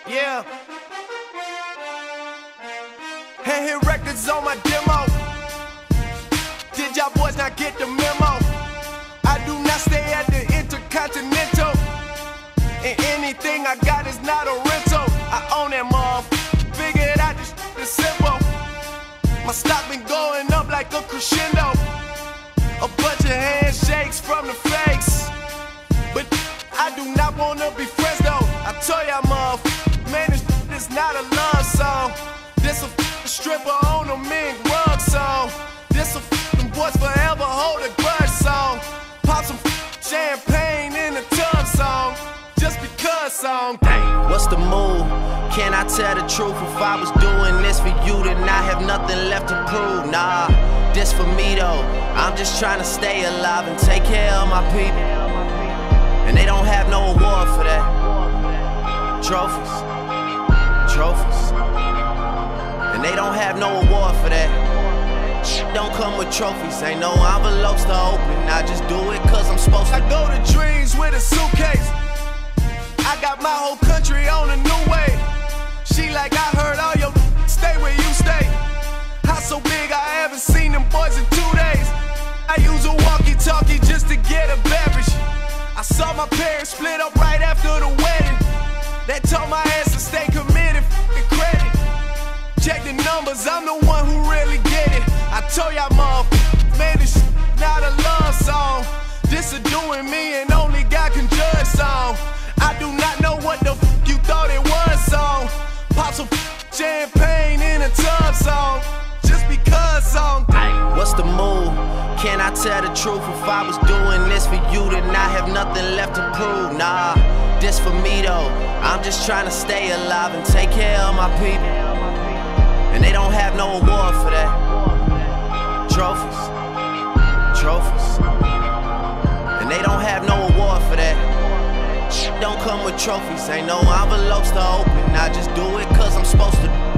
Yeah. Hand hit records on my demo. Did y'all boys not get the memo? I do not stay at the Intercontinental, and anything I got is not a rental. I own that motherfucker. Figured out this shit is simple. My stock been going up like a crescendo. A bunch of handshakes from the fakes, but I do not wanna be friends though. I tell y'all motherfucker, man, this is not a love song. This a stripper on a mink rug song. This a boys forever hold a grudge song. Pop some champagne in the tub song. Just because song. Dang, what's the move? Can I tell the truth? If I was doing this for you, then I have nothing left to prove. Nah, this for me though. I'm just trying to stay alive and take care of my people. And they don't have no award for that. Trophies, trophies. And they don't have no award for that. Don't come with trophies, ain't no envelopes to open. I just do it cause I'm supposed to. I go to dreams with a suitcase. I got my whole country on a new way. She like, I heard all your stay where you stay. House so big I haven't seen them boys in 2 days. I use a walkie-talkie just to get a beverage. I saw my parents split up right after the wedding. That told my ass to stay committed, f***ing credit. Check the numbers, I'm the one who really get it. I told y'all motherfuckers, man, this not a love song. This a doing me and only God can judge song. I do not know what the f you thought it was song. Pop some champagne in a tub song. Just because song. What's the move? Can I tell the truth? If I was doing this for you, then I have nothing left to prove. Nah, this for me though. I'm just trying to stay alive and take care of my people. And they don't have no award for that. Trophies, trophies. And they don't have no award for that. Don't come with trophies, ain't no envelopes to open. I just do it cause I'm supposed to.